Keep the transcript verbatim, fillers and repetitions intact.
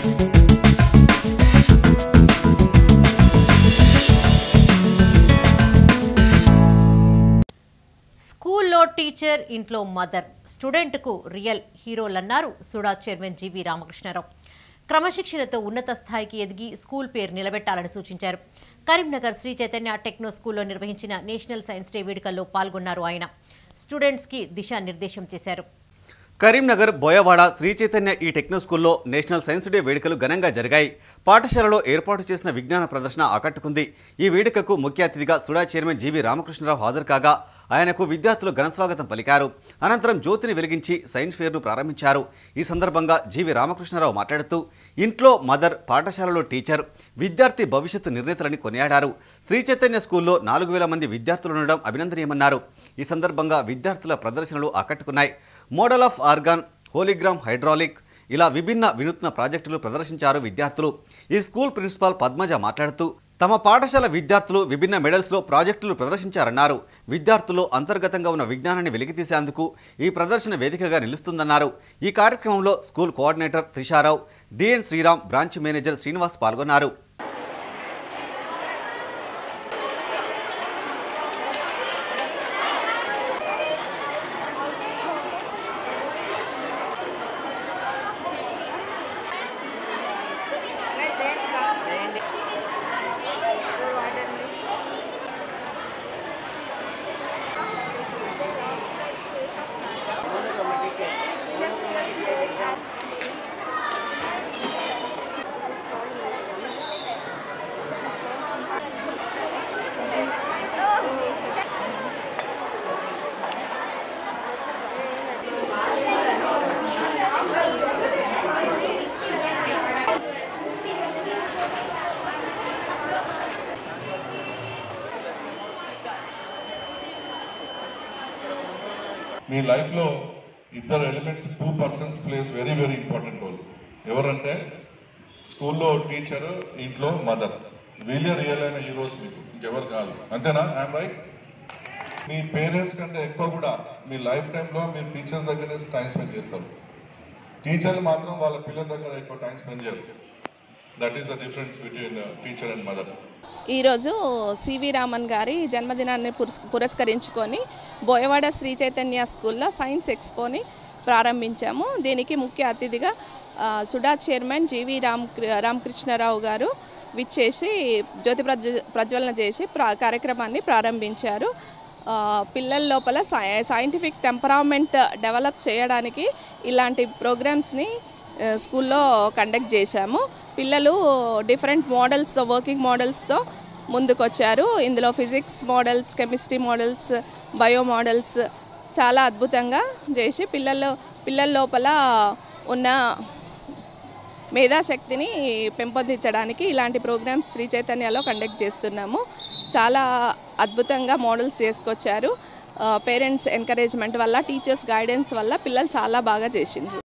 స్కూల్లో టీచర్, ఇంట్లో mother, student కు రియల్ హీరోలన్నారు సుడా చైర్మన్ జీవి రామకృష్ణారావు. క్రమశిక్షణతో ఉన్నత స్థాయికి ఎదిగి స్కూల్ పేరు నిలబెట్టాలని సూచించారు. కరీంనగర్ శ్రీ చైతన్య టెక్నో స్కూల్లో నిర్వహించిన నేషనల్ సైన్స్ డే వేడుకల్లో పాల్గొన్నారు ఆయన. స్టూడెంట్స్ కి దిశానిర్దేశం చేశారు. కరీంనగర్ బోయవాడ శ్రీ చైతన్య ఈ టెక్నో స్కూల్లో నేషనల్ సైన్స్ డే వేడుకలు ఘనంగా జరిగాయి. పాఠశాలలో ఏర్పాటు చేసిన విజ్ఞాన ప్రదర్శన ఆకట్టుకుంది. ఈ వేడుకకు ముఖ్య అతిథిగా సుడా చైర్మన్ జీవి రామకృష్ణరావు హాజరు కాగా ఆయనకు విద్యార్థులు ఘనస్వాగతం పలికారు. అనంతరం జ్యోతిని వెలిగించి సైన్స్ ఫేర్ను ప్రారంభించారు. ఈ సందర్భంగా జీవి రామకృష్ణరావు మాట్లాడుతూ ఇంట్లో మదర్, పాఠశాలలో టీచర్, విద్యార్థి భవిష్యత్తు నిర్ణేతలని కొనియాడారు. శ్రీ చైతన్య స్కూల్లో నాలుగు వేల మంది విద్యార్థులు ఉండడం అభినందనీయమన్నారు. ఈ సందర్భంగా విద్యార్థుల ప్రదర్శనలు ఆకట్టుకున్నాయి. Model of organ, hologram hydraulic ఇలా విభిన్న వినూత్న ప్రాజెక్టులు ప్రదర్శించారు విద్యార్థులు. ఈ స్కూల్ ప్రిన్సిపాల్ పద్మజ మాట్లాడుతూ తమ పాఠశాల విద్యార్థులు విభిన్న మెడల్స్లో ప్రాజెక్టులు ప్రదర్శించారన్నారు. విద్యార్థులు అంతర్గతంగా ఉన్న విజ్ఞానాన్ని వెలికితీసేందుకు ఈ ప్రదర్శన వేదికగా నిలుస్తుందన్నారు. ఈ కార్యక్రమంలో school coordinator Trisha Rao, D N Sriram, branch manager Srinivas పాల్గొన్నారు. మీ లైఫ్లో ఇద్దరు elements, two persons place very very important role. ఎవరంటే స్కూల్లో టీచర్, ఇంట్లో మదర్. వీళ్ళే రియల్ అయిన హీరోస్ మీకు, ఇంకెవరు కాదు. అంతేనా? I'm right? మీ పేరెంట్స్ కంటే ఎక్కువ కూడా మీ లైఫ్ టైంలో మీరు టీచర్స్ దగ్గరే టైం స్పెండ్ చేస్తారు. టీచర్లు మాత్రం వాళ్ళ పిల్లల దగ్గర ఎక్కువ టైం స్పెండ్ చేయరు. That is the difference between teacher and mother. ఈరోజు సివి రామన్ గారి జన్మదినాన్ని పురస్కరించుకొని బోయవాడ శ్రీ చైతన్య స్కూల్లో సైన్స్ ఎక్స్పోని ప్రారంభించాము. దీనికి ముఖ్య అతిథిగా సుడా చైర్మన్ జీవి రామ్ రామకృష్ణారావు గారు విచ్చేసి జ్యోతి ప్రజ్వ ప్రజ్వలన చేసి ప్రా కార్యక్రమాన్ని ప్రారంభించారు. పిల్లల లోపల సైంటిఫిక్ టెంపరామెంట్ డెవలప్ చేయడానికి ఇలాంటి ప్రోగ్రామ్స్ని స్కూల్లో కండక్ట్ చేశాము. పిల్లలు డిఫరెంట్ మోడల్స్, వర్కింగ్ మోడల్స్తో ముందుకొచ్చారు. ఇందులో physics models, chemistry models, bio models చాలా అద్భుతంగా చేసి పిల్లలు పిల్లల లోపల ఉన్న మేధాశక్తిని పెంపొందించడానికి ఇలాంటి ప్రోగ్రామ్స్ శ్రీ చైతన్యలో కండక్ట్ చేస్తున్నాము. చాలా అద్భుతంగా మోడల్స్ చేసుకొచ్చారు. పేరెంట్స్ ఎంకరేజ్మెంట్ వల్ల, టీచర్స్ గైడెన్స్ వల్ల పిల్లలు చాలా బాగా చేసిండ్రు.